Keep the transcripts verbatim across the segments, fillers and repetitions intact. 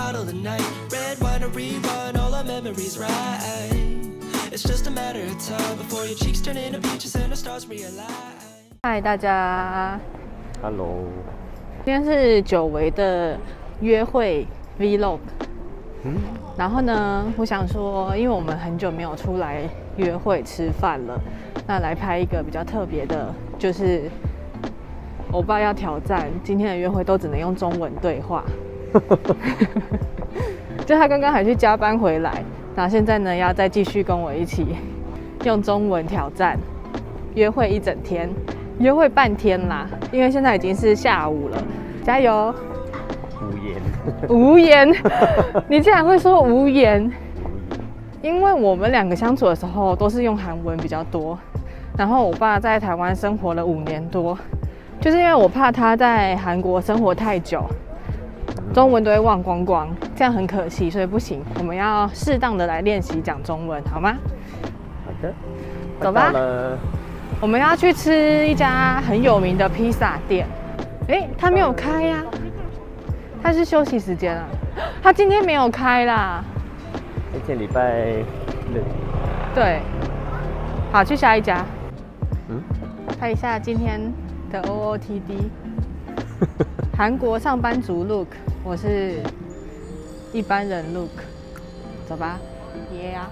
bottle of night, red wine to rerun all our memories right. It's just a matter of time before your cheeks turn into peaches and the stars realign. 嗨，大家 ，Hello， 今天是久违的约会 Vlog。嗯，然后呢，我想说，因为我们很久没有出来约会吃饭了，那来拍一个比较特别的，就是欧巴要挑战今天的约会都只能用中文对话。就他刚刚还去加班回来，那现在呢要再继续跟我一起用中文挑战约会一整天，约会半天啦，因为现在已经是下午了，加油！ 无言， 无言，你竟然会说无言？因为我们两个相处的时候都是用韩文比较多，然后我爸在台湾生活了五年多，就是因为我怕他在韩国生活太久，中文都会忘光光，这样很可惜，所以不行，我们要适当的来练习讲中文，好吗？ 好的， 走吧。我们要去吃一家很有名的披萨店，哎，他没有开呀、啊，他是休息时间啊，他今天没有开啦。 今天礼拜六。 对，好，去下一家。 嗯， 看一下今天的 O O T D。韩国上班族 look， 我是一般人 look， 走吧，耶呀！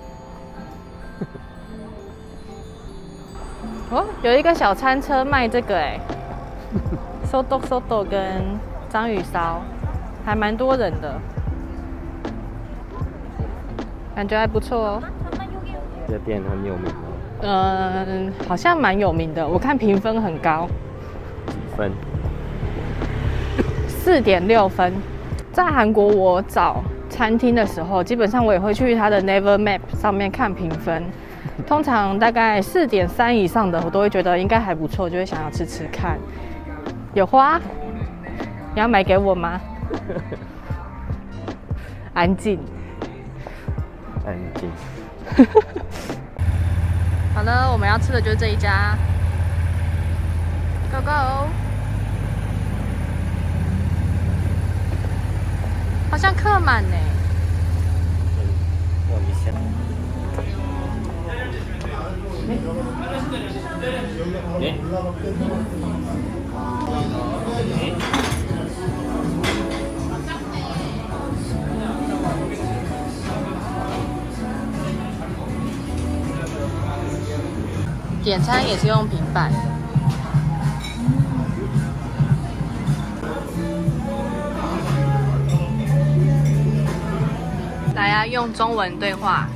哦，有一个小餐车卖这个哎，soto soto 跟章鱼烧，还蛮多人的，感觉还不错哦。 这家店很有名吗？ 嗯，好像蛮有名的，我看评分很高。 几分？ 四点六分。在韩国，我找餐厅的时候，基本上我也会去它的 Naver Map 上面看评分。通常大概四点三以上的，我都会觉得应该还不错，就会想要吃吃看。有花，你要买给我吗？安静， 安静。 好了，我们要吃的就是这一家 ，Go Go。好像客满呢。 望一下。哎。 点餐也是用平板。来啊，用中文对话。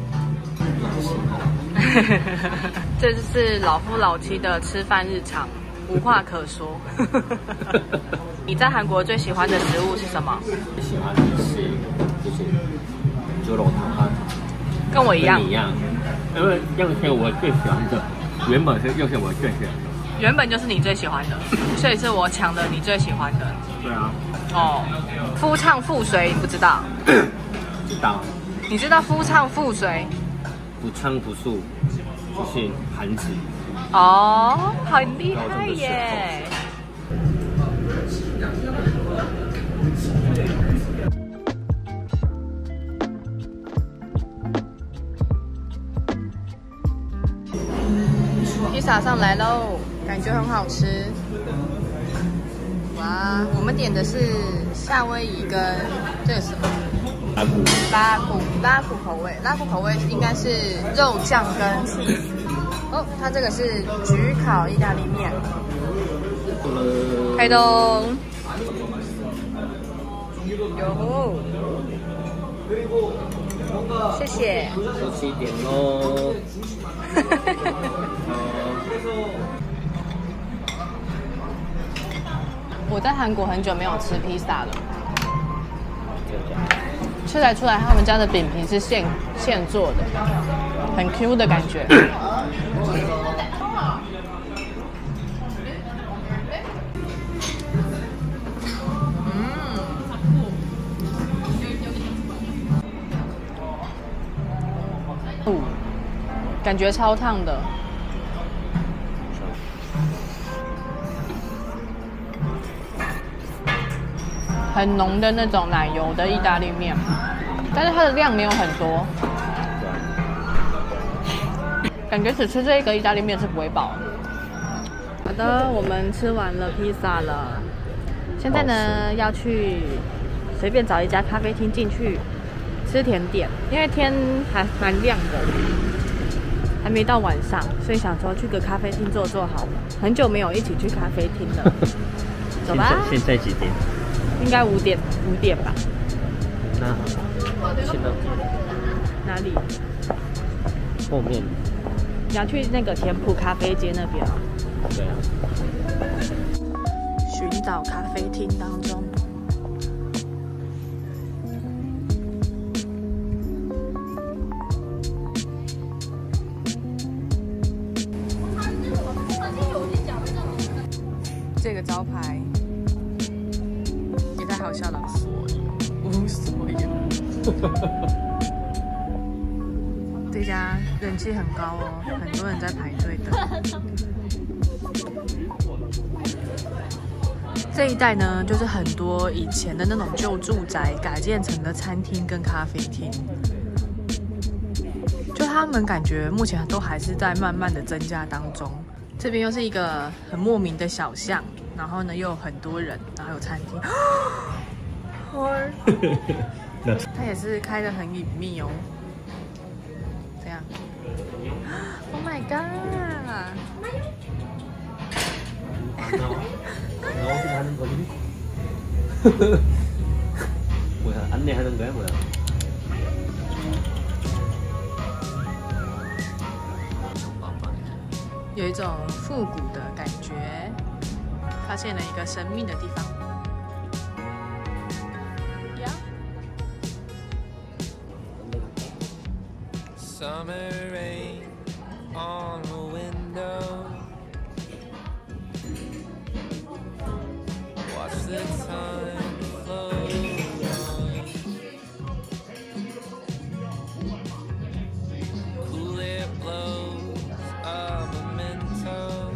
这就是老夫老妻的吃饭日常，无话可说。你在韩国最喜欢的食物是什么？ 最喜欢的是就是猪肉汤， 跟我一样。 跟你一样，因为又是我最喜欢的，原本是又是我最喜欢的。 原本就是你最喜欢的，所以是我抢的你最喜欢的。 对啊。哦。 夫唱妇随，你不知道？ 知道。 你知道夫唱妇随？ 不唱不素，就是韩子。 哦，好厉害耶！披萨上来喽，感觉很好吃。哇，我们点的是夏威夷跟这个什么？ 拉古。 拉古拉古口味，拉古口味应该是肉酱跟 cheese。哦，它这个是焗烤意大利面。开动。哟，谢谢。 多吃一点喽。 我在韩国很久没有吃披萨了，吃来出来他们家的饼皮是现现做的，很 Q 的感觉。嗯，感觉超烫的。 很浓的那种奶油的意大利面，但是它的量没有很多，感觉只吃这一个意大利面是不会饱。好的，我们吃完了披萨了，现在呢要去随便找一家咖啡厅进去吃甜点，因为天还蛮亮的，还没到晚上，所以想说去个咖啡厅坐坐好了。很久没有一起去咖啡厅了，走吧。 现在几点？ 应该五点，五点吧。 那现在哪里？ 后面。 你要去那个田浦咖啡街那边啊？ 对啊。 寻找咖啡厅当中。这个招牌也太好笑了，无所有。这家人气很高哦，很多人在排队的。这一带呢，就是很多以前的那种旧住宅改建成的餐厅跟咖啡厅。就他们感觉目前都还是在慢慢的增加当中。这边又是一个很莫名的小巷，然后呢又有很多人，然后有餐厅。它也是开得很隐秘哦。这样 ，Oh my god！ 나오긴 하는 거지? 뭐야, 안내하는 거야, 뭐야? 有一种复古的感觉，发现了一个神秘的地方。 Summer rain on the window. Watch the time flow on. Cool air blows a memento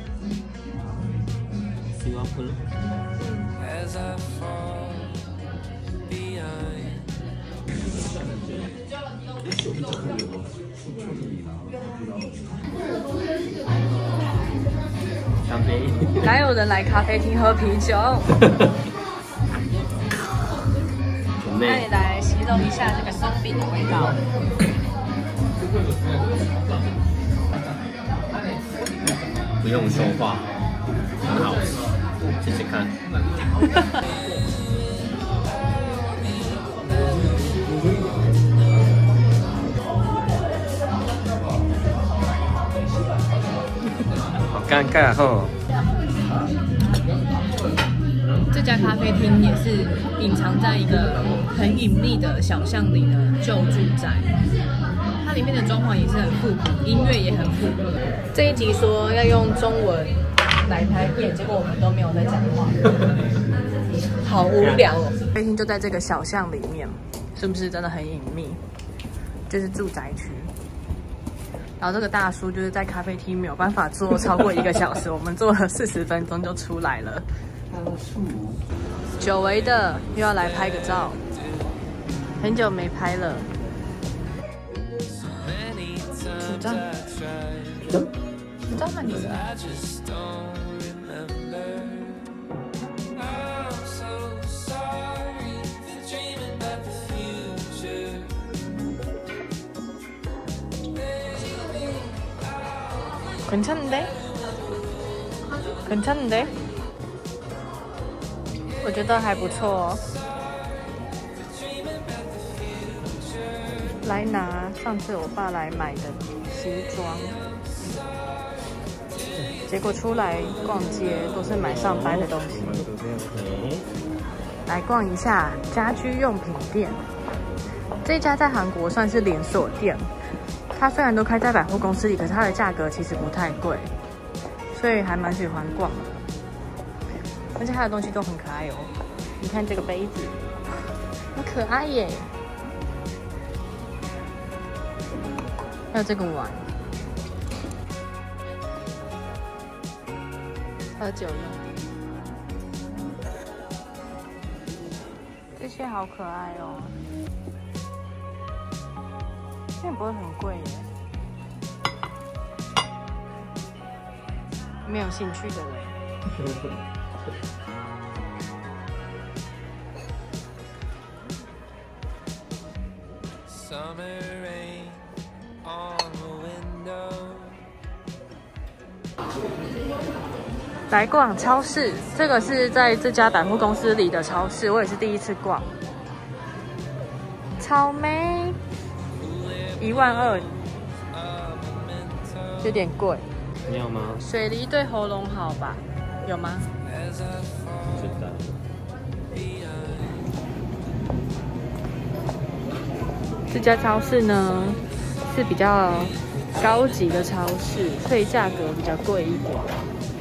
See apple? as I fall behind. 咖啡。 哪有人来咖啡厅喝啤酒？那你来形容一下这个松饼的味道。 不用说话，很好吃，试试看。好尴尬哦。 这家咖啡厅也是隐藏在一个很隐秘的小巷里的旧住宅，它里面的装潢也是很复古，音乐也很复古。这一集说要用中文来拍片，结果我们都没有在讲话，好无聊哦。咖啡厅就在这个小巷里面，是不是真的很隐秘？就是住宅区。然后这个大叔就是在咖啡厅没有办法坐超过一个小时，我们坐了四十分钟就出来了。久违的又要来拍个照，很久没拍了。紧张，紧张吗你？괜찮은데? 괜찮은데? 我觉得还不错哦。来拿上次我爸来买的西装，结果出来逛街都是买上班的东西。来逛一下家居用品店，这家在韩国算是连锁店。它虽然都开在百货公司里，可是它的价格其实不太贵，所以还蛮喜欢逛的。而且它的东西都很可爱哦，你看这个杯子，很可爱耶。还有这个碗，喝酒用。 这些好可爱哦，这也不会很贵耶。没有兴趣的人。来逛超市，这个是在这家百货公司里的超市，我也是第一次逛。草莓一万二，有点贵。 你有吗？ 水梨对喉咙好吧？有吗？ 知道。 这家超市呢是比较高级的超市，所以价格比较贵一点。